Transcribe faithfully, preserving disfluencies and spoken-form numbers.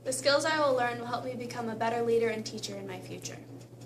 The skills I will learn will help me become a better leader and teacher in my future.